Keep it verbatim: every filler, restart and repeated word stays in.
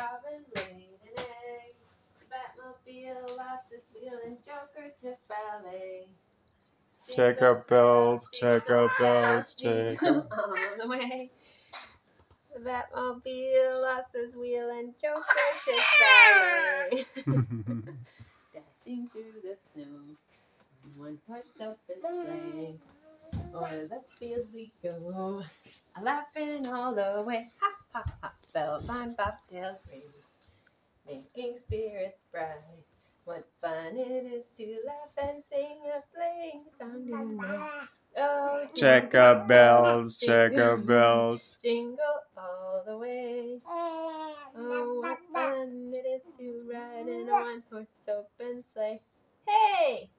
Robin laid an egg. Batmobile lost its wheel and Joker took ballet. Jingle bells, jingle bells, jingle jingle. all the way. The Batmobile lost its wheel and Joker took ballet. Dashing through the snow, one horse open sleigh. O'er the field we go, a laughing all the way. Hop, hop, hop, bells on bobtails ring, making spirits bright. What fun it is to laugh and sing a sleighing song tonight. Oh, Jingle bells, jingle bells. Jingle all the way. Oh, what fun it is to ride in a one-horse open sleigh. Hey!